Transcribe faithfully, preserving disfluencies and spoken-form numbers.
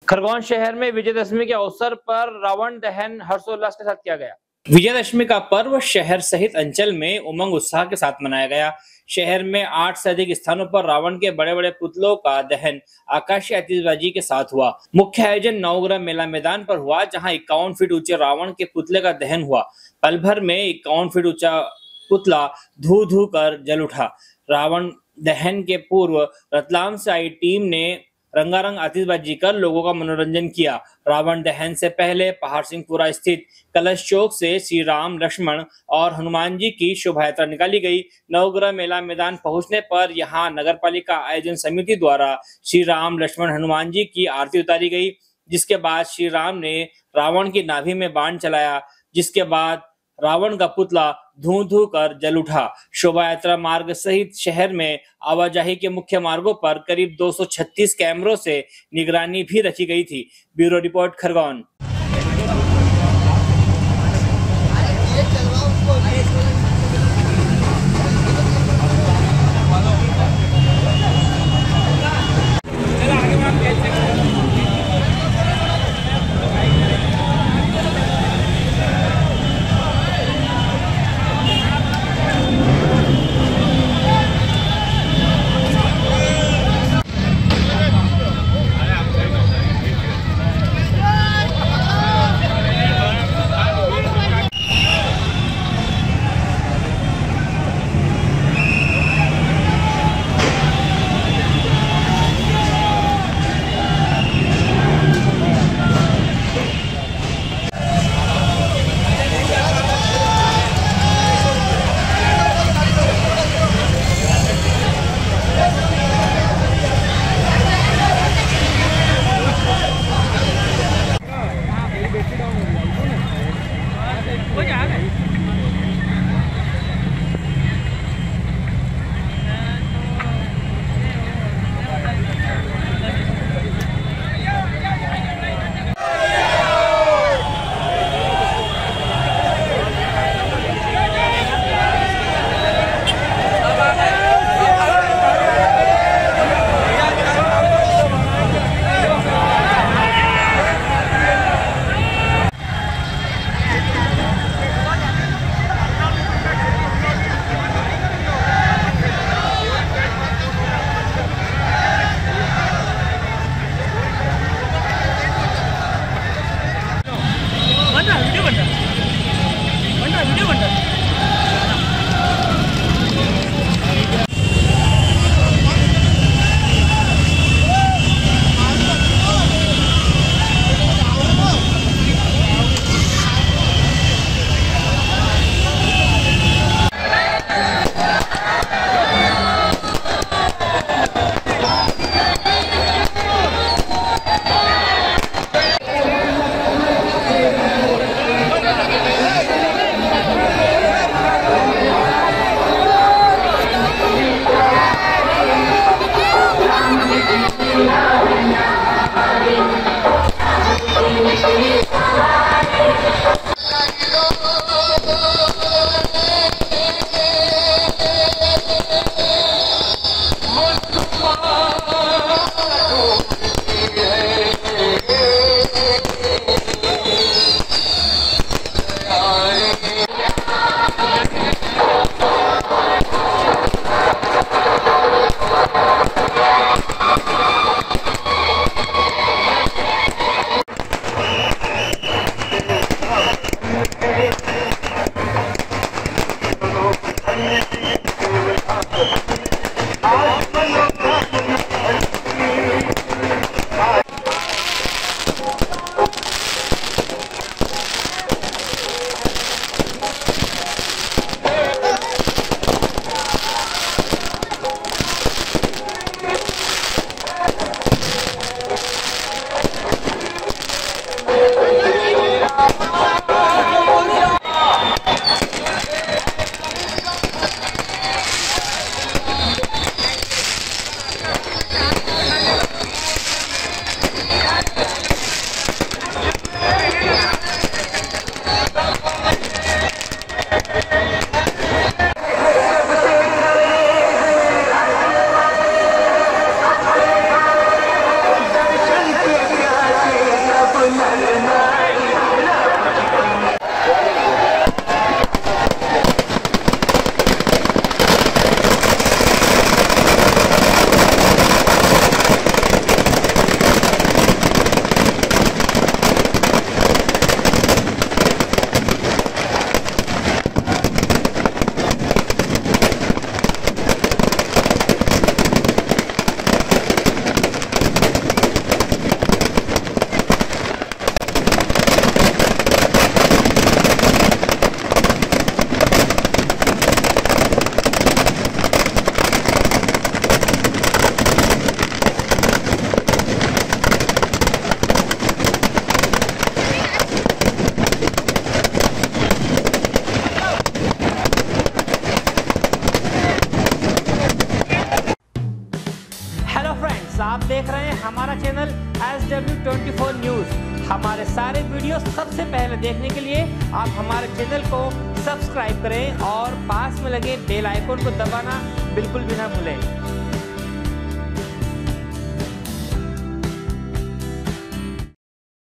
खरगोन शहर में विजयदशमी के अवसर पर रावण दहन हर्षोल्लास के साथ किया गया। विजयदशमी का पर्व शहर सहित अंचल में उमंग उत्साह के साथ मनाया गया। शहर में आठ से अधिक स्थानों पर रावण के बड़े बड़े पुतलों का दहन आकाशीय आतिशबाजी के साथ हुआ। मुख्य आयोजन नवग्रह मेला मैदान पर हुआ, जहां इक्यावन फीट ऊंचे रावण के पुतले का दहन हुआ। पल भर में इक्यावन फीट ऊंचा पुतला धू धू कर जल उठा। रावण दहन के पूर्व रतलाम से आई टीम ने रंगारंग आतिशबाजी कर लोगों का मनोरंजन किया। रावण दहन से पहले पहाड़ सिंहपुरा स्थित कलश चौक से श्री राम, लक्ष्मण और हनुमान जी की शोभा यात्रा निकाली गई। नवग्रह मेला मैदान पहुंचने पर यहां नगरपालिका आयोजन समिति द्वारा श्री राम, लक्ष्मण, हनुमान जी की आरती उतारी गई, जिसके बाद श्री राम ने रावण की नाभि में बाण चलाया, जिसके बाद रावण का पुतला धू धू कर जल उठा। शोभा यात्रा मार्ग सहित शहर में आवाजाही के मुख्य मार्गों पर करीब दो सौ छत्तीस कैमरों से निगरानी भी रखी गई थी। Bureau report, Khargone. Four news. हमारे सारे वीडियो सबसे पहले देखने के लिए आप हमारे चैनल को सब्सक्राइब करें और पास में लगे बेल आइकन को दबाना बिल्कुल भी ना भूलें।